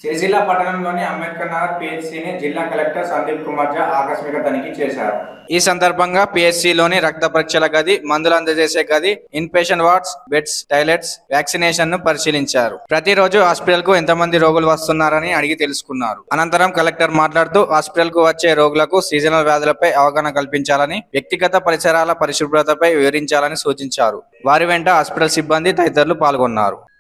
సిరిసిల్ల పట్టణంలోని అంబేద్కర్ నగర్ పిహెచ్సిని జిల్లా కలెక్టర్ సందీప్ కుమార్ జా ఆకస్మిక తనిఖీ చేశారు. ఈ సందర్భంగా పిహెచ్సిలోని రక్త పరీక్షల గది, మందులు అందజేసే గది, inpatient wards, beds, toilets, vaccination ను పరిశీలించారు. ప్రతిరోజు హాస్పిటల్ కు ఎంతమంది రోగులు వస్తున్నారని అడిగి తెలుసుకున్నారు. అనంతరం కలెక్టర్ మాట్లాడుతూ హాస్పిటల్ కు వచ్చే రోగులకు సీజనల్ వ్యాధులపై అవగాహన కల్పించాలని, వ్యక్తిగత పరిసరాల పరిశుభ్రతపై వివరించాలని సూచించారు. వారి వెంట హాస్పిటల్ సిబ్బంది తదితరులు పాల్గొన్నారు.